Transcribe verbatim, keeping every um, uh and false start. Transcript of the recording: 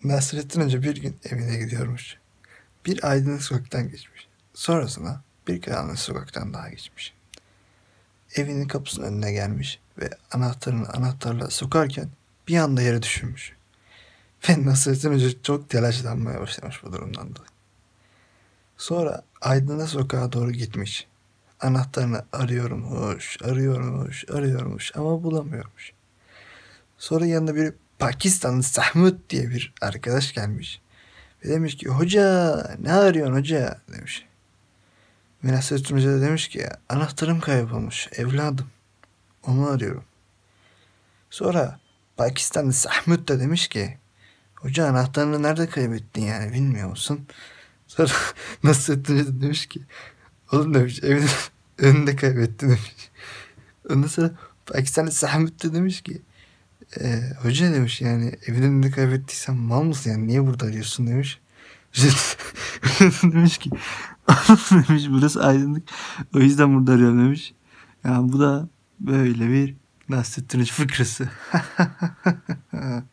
Nasrettin Hoca bir gün evine gidiyormuş. Bir aydınlık sokaktan geçmiş. Sonrasında bir karanlık sokaktan daha geçmiş. Evinin kapısının önüne gelmiş ve anahtarını anahtarla sokarken bir anda yere düşürmüş. Ve Nasrettin Hoca çok telaşlanmaya başlamış bu durumdan dolayı. Sonra aydınlık sokağa doğru gitmiş. Anahtarını arıyormuş, arıyormuş, arıyormuş ama bulamıyormuş. Sonra yanına bir Pakistanlı Sahmut diye bir arkadaş gelmiş. Ve demiş ki hoca ne arıyorsun hoca demiş. Ve Nasrettin Hoca da demiş ki anahtarım kaybolmuş evladım. Onu arıyorum. Sonra Pakistanlı Sahmut da demiş ki hoca anahtarını nerede kaybettin yani bilmiyor musun? Sonra Nasrettin Hoca da demiş ki oğlum demiş evin önünde kaybettin demiş. Ondan sonra Pakistanlı Sahmut da demiş ki e, hoca demiş yani evin önünde kaybettiysen mal mısın yani niye burada arıyorsun demiş. Demiş ki demiş burası aydınlık o yüzden burada arıyorum demiş. Yani bu da böyle bir Nasrettin Hoca fıkrası.